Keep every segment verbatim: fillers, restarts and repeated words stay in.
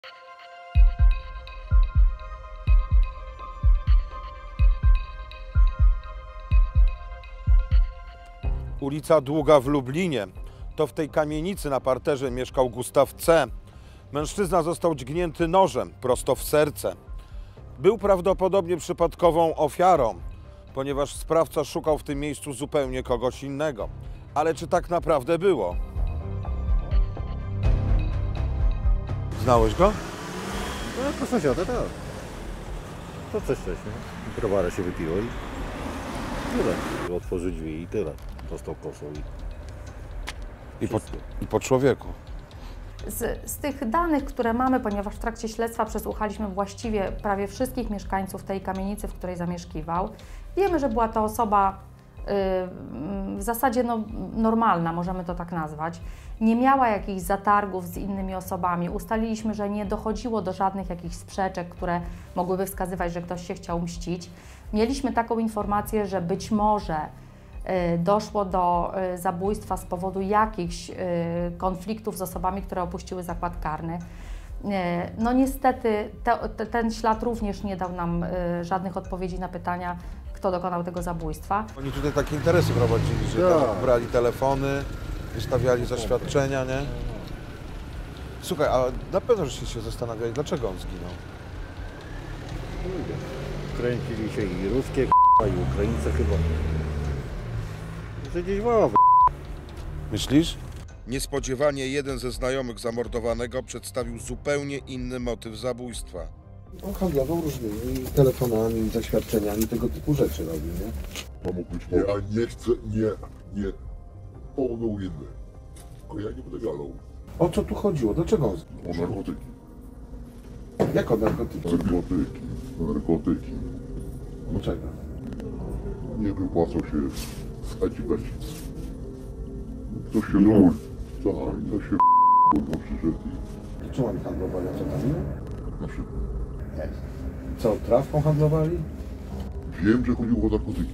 Ulica Długa w Lublinie. To w tej kamienicy na parterze mieszkał Gustaw C. Mężczyzna został dźgnięty nożem prosto w serce. Był prawdopodobnie przypadkową ofiarą, ponieważ sprawca szukał w tym miejscu zupełnie kogoś innego. Ale czy tak naprawdę było? Znałeś go? No jako sąsiada, tak. To coś wcześniej. Browara się wypiło i tyle. Otworzył drzwi i tyle. Dostał kosą i... I po, i po człowieku. Z, z tych danych, które mamy, ponieważ w trakcie śledztwa przesłuchaliśmy właściwie prawie wszystkich mieszkańców tej kamienicy, w której zamieszkiwał, wiemy, że była to osoba y, w zasadzie no, normalna, możemy to tak nazwać. Nie miała jakichś zatargów z innymi osobami. Ustaliliśmy, że nie dochodziło do żadnych jakichś sprzeczek, które mogłyby wskazywać, że ktoś się chciał mścić. Mieliśmy taką informację, że być może doszło do zabójstwa z powodu jakichś konfliktów z osobami, które opuściły zakład karny. No niestety te, te, ten ślad również nie dał nam żadnych odpowiedzi na pytania, kto dokonał tego zabójstwa. Oni tutaj takie interesy prowadzili, że tam brali telefony, wystawiali zaświadczenia, nie? Słuchaj, a na pewno żeście się zastanawiali, dlaczego on zginął? Kręcili się i ruskie i Ukraińcy chyba. Że gdzieś wołowy. Myślisz? Niespodziewanie jeden ze znajomych zamordowanego przedstawił zupełnie inny motyw zabójstwa. On handlował różnymi telefonami, zaświadczeniami, tego typu rzeczy robił, nie? To mógł być nie, a nie chcę, nie, nie. On był inny. Ale ja nie będę gadał. O co tu chodziło? Dlaczego on zginął? O narkotyki. Jak o narkotyki? Narkotyki. Narkotyki. Dlaczego? Nie wypłacał się z eci-beci. Ktoś się no. Tak, ktoś się kurwa przyszedł i... Czemu oni handlowali amfetaminą? Na przykład. Co, trawką handlowali? Wiem, że chodziło o narkotyki.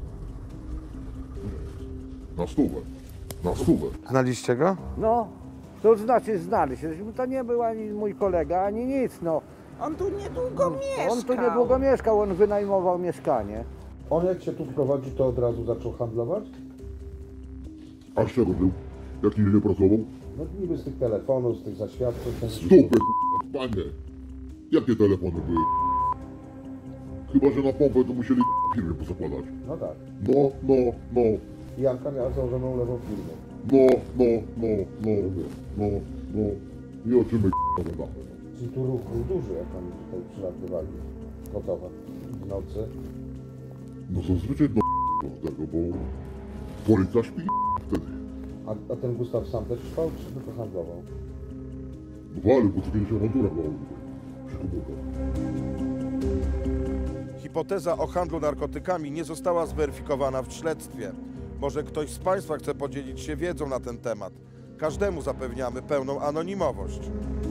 Na stówę. Na stówę. Znaliście go? No, to znaczy znaleźć. To nie był ani mój kolega, ani nic, no. On tu niedługo mieszkał. On tu niedługo mieszkał, on wynajmował mieszkanie. On jak się tu wprowadził, to od razu zaczął handlować? A z czego był? Jak nigdy nie pracował? No niby z tych telefonów, z tych zaświadczeń. Ten... Stupy, k***a, panie! Jakie telefony były? Chyba, że na pompę to musieli firmy pozakładać. No tak. No, no, no, I Janka miała założoną lewą firmę. no, no, no, no, no, no. I oczymy k***a gadamy. Czyli tu ruch był duży, jak oni tutaj przylatywali. Gotowe. W nocy. No zazwyczaj do tego, bo policja śpi wtedy. A, a ten Gustaw sam też trwał, czy tylko handlował? No ale, bo to kiedyś awantura była przy komórkach. Hipoteza o handlu narkotykami nie została zweryfikowana w śledztwie. Może ktoś z Państwa chce podzielić się wiedzą na ten temat. Każdemu zapewniamy pełną anonimowość.